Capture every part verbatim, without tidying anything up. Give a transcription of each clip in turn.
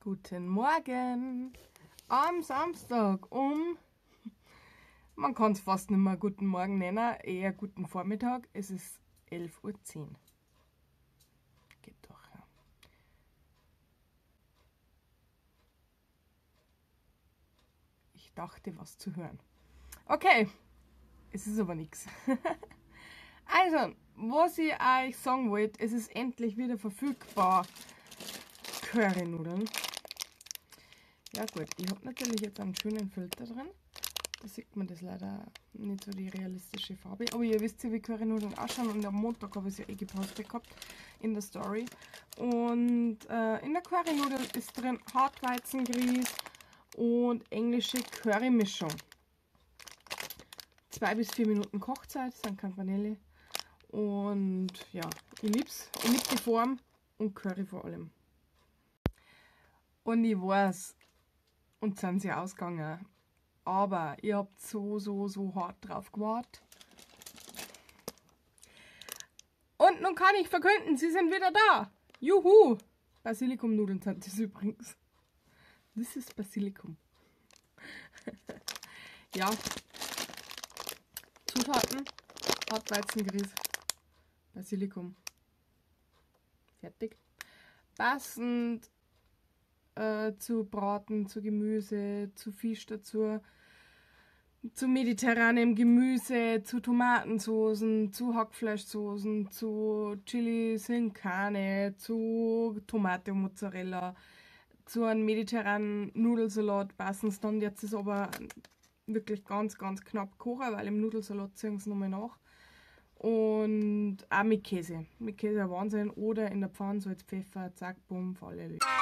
Guten Morgen am Samstag um, man kann es fast nicht mehr guten Morgen nennen, eher guten Vormittag. Es ist elf Uhr zehn. Geht doch, ja. Ich dachte, was zu hören. Okay, es ist aber nichts. Also, was ich euch sagen wollte, es ist endlich wieder verfügbar. Currynudeln. Ja gut, ich habe natürlich jetzt einen schönen Filter drin. Da sieht man das leider nicht so die realistische Farbe. Aber ihr wisst ja, wie Currynudeln ausschauen. Und am Montag habe ich es ja eh gepostet gehabt in der Story. Und äh, in der Currynudel ist drin Hartweizengrieß und englische Currymischung. Zwei bis vier Minuten Kochzeit, sind keine Vanille. Und ja, ich lieb's. Ich liebe die Form und Curry vor allem. Und ich weiß, und sind sie ausgegangen. Aber ihr habt so, so, so hart drauf gewartet. Und nun kann ich verkünden, sie sind wieder da. Juhu! Basilikumnudeln sind das übrigens. Das ist Basilikum. Ja. Zutaten: Hartweizengrieß, Basilikum. Fertig. Passend äh, zu Braten, zu Gemüse, zu Fisch dazu, zu mediterranem Gemüse, zu Tomatensoßen, zu Hackfleischsoßen, zu Chili sin Carne, zu Tomate und Mozzarella, zu einem mediterranen Nudelsalat passen es dann. Jetzt ist aber wirklich ganz, ganz knapp kochen, weil im Nudelsalat ziehen sie nochmal nach. Und auch mit Käse. Mit Käse ein Wahnsinn. Oder in der Pfanne Salz, Pfeffer, zack, bumm, für alle erledigt.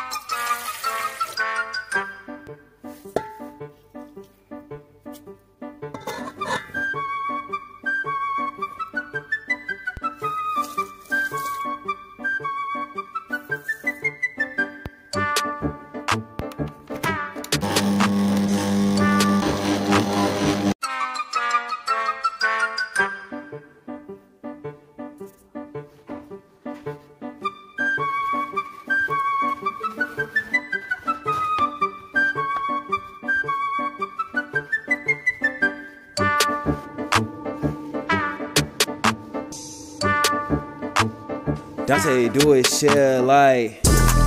Dante, do it, share, like.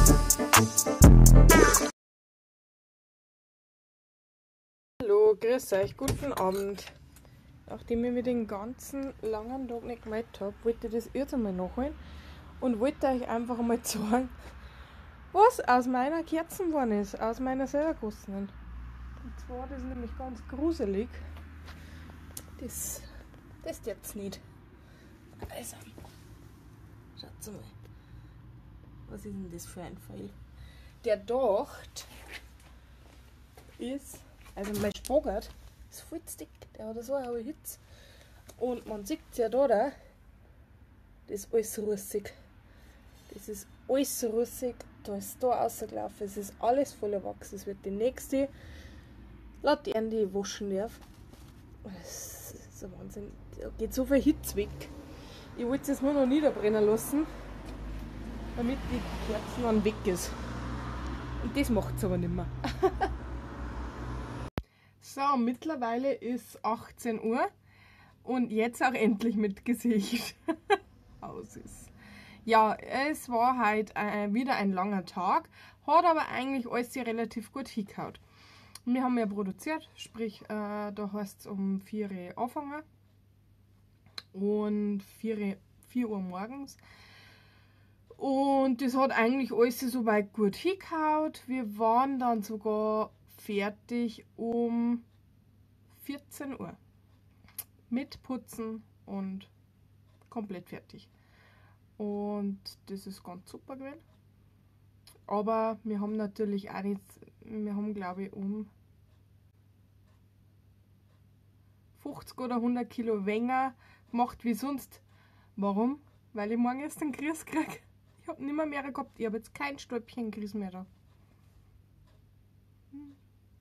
Hallo, grüß euch, guten Abend. Nachdem ich mir den ganzen langen Tag nicht gemeldet habe, wollte ich das jetzt einmal nachholen und wollte euch einfach einmal zeigen, was aus meiner Kerzen geworden ist, aus meiner selber gegossenen. Und zwar, das ist nämlich ganz gruselig. Das, das jetzt nicht. Also, schaut mal. Was ist denn das für ein Pfeil? Der Docht ist, also mein Spagat ist voll dick, der hat so eine hohe Hitze. Und man sieht es ja da, da, das ist alles russig. Das ist alles russig, da ist da rausgelaufen, es ist alles voller Wachs. Es wird die nächste Laterne, die ich waschen darf. Das ist ein Wahnsinn, da geht so viel Hitze weg. Ich wollte es jetzt nur noch niederbrennen lassen, damit die Kerzen dann weg ist. Und das macht es aber nicht mehr. So, mittlerweile ist achtzehn Uhr und jetzt auch endlich mit Gesicht aus ist. Ja, es war halt äh, wieder ein langer Tag, hat aber eigentlich alles hier relativ gut hingehauen. Wir haben ja produziert, sprich, äh, da heißt es um vier Uhr anfangen und vier Uhr morgens. Und das hat eigentlich alles so weit gut hingehauen. Wir waren dann sogar fertig um vierzehn Uhr. Mit Putzen und komplett fertig. Und das ist ganz super gewesen. Aber wir haben natürlich auch nicht, wir haben glaube ich um fünfzig oder hundert Kilo weniger gemacht wie sonst. Warum? Weil ich morgen erst einen Grieß kriege. Ich habe nicht mehr mehr gehabt. Ich habe jetzt kein Stäubchen Grieß mehr da. Hm.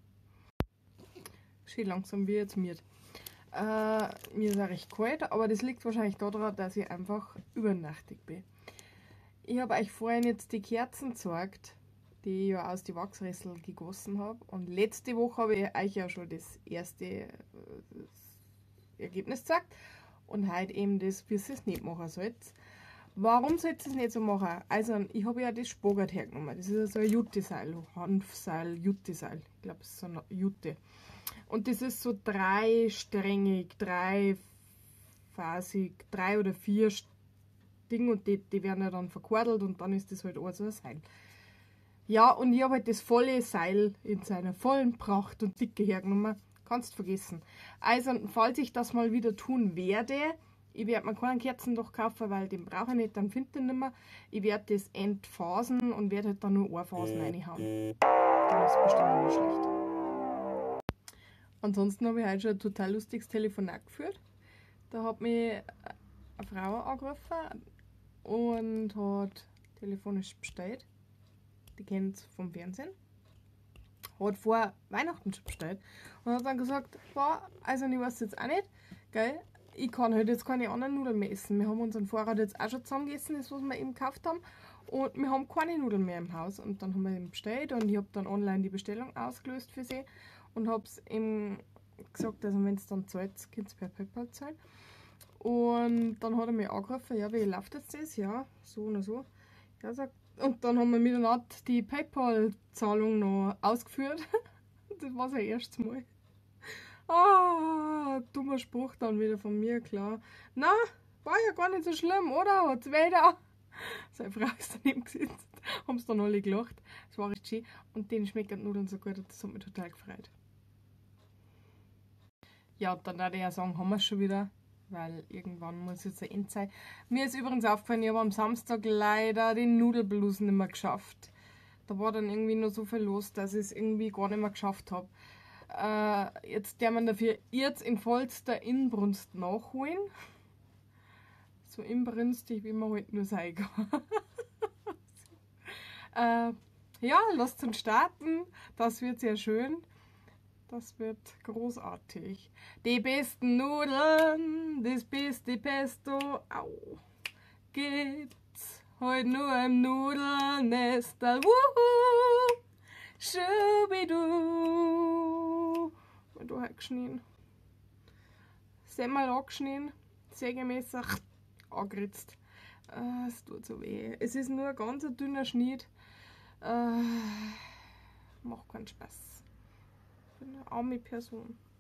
Schön langsam wie jetzt mir. Äh, mir ist auch recht kalt, aber das liegt wahrscheinlich daran, dass ich einfach übernachtig bin. Ich habe euch vorhin jetzt die Kerzen gezeigt die ich ja aus die Wachsrissel gegossen habe. Und letzte Woche habe ich euch ja schon das erste äh, das Ergebnis gezeigt. Und heute eben das, wie ihr es nicht machen sollt. Warum sollt ihr es nicht so machen? Also, ich habe ja das Spagat hergenommen. Das ist ja so ein Jutteseil, Hanfseil, Jutteseil. Ich glaube, es ist so eine Jute. Und das ist so dreisträngig, dreiphasig, drei oder vier Dinge und die, die werden ja dann verkordelt und dann ist das halt auch so ein Seil. Ja, und ich habe halt das volle Seil in seiner vollen Pracht und Dicke hergenommen. Kannst vergessen. Also, falls ich das mal wieder tun werde, ich werde mir keinen Kerzendach kaufen, weil den brauche ich nicht, dann finde ich den nicht mehr. Ich werde das entphasen und werde halt dann nur eine Phasen reinhauen. Dann ist es bestimmt nicht schlecht. Ansonsten habe ich heute schon ein total lustiges Telefonat geführt. Da hat mich eine Frau angerufen und hat telefonisch bestellt. Die kennt es vom Fernsehen. Hat vor Weihnachten schon bestellt und hat dann gesagt, boah, also ich weiß jetzt auch nicht, gell, ich kann halt jetzt keine anderen Nudeln mehr essen. Wir haben unseren Vorrat jetzt auch schon zusammengegessen, das was wir eben gekauft haben, und wir haben keine Nudeln mehr im Haus. Und dann haben wir eben bestellt und ich habe dann online die Bestellung ausgelöst für sie und habe es eben gesagt, also wenn es dann zahlt, könnt ihr per PayPal zahlen. Und dann hat er mich angerufen, ja, wie läuft jetzt das? Ja, so und so. Ja, sagt, und dann haben wir miteinander die PayPal-Zahlung noch ausgeführt. Das war sein erstes Mal. Ah, dummer Spruch dann wieder von mir, klar. Na, war ja gar nicht so schlimm, oder? Hat's wieder. Seine Frau ist daneben gesetzt. Haben es dann alle gelacht. Das war echt schön. Und denen schmecken die Nudeln so gut, das hat mich total gefreut. Ja, dann würde ich ja sagen, haben wir es schon wieder. Weil irgendwann muss jetzt ein Ende sein. Mir ist übrigens aufgefallen, ich habe am Samstag leider den Nudelblues nicht mehr geschafft. Da war dann irgendwie nur so viel los, dass ich es irgendwie gar nicht mehr geschafft habe. Äh, jetzt der man dafür jetzt in vollster Inbrunst nachholen. So inbrünstig, wie man halt nur sein kann. äh, ja, lasst uns starten. Das wird sehr schön. Das wird großartig. Die besten Nudeln, das beste Pesto, au, gibt's heute nur im Nudelnestel. Wuhu, schubidu. Da halt geschnien. Semmel angeschnien, Sägemesser angeritzt. Äh, es tut so weh. Es ist nur ein ganz dünner Schnitt. Äh, macht keinen Spaß. Ich bin eine arme Person.